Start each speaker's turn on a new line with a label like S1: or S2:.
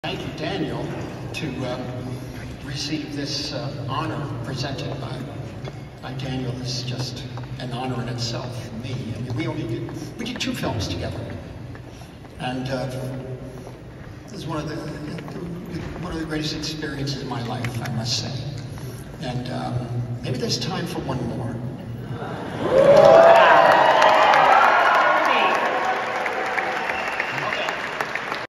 S1: Thank you, Daniel, to receive this honor presented by Daniel. This is just an honor in itself for me. I mean, we did 2 films together, and this is one of the greatest experiences of my life, I must say. And maybe there's time for one more.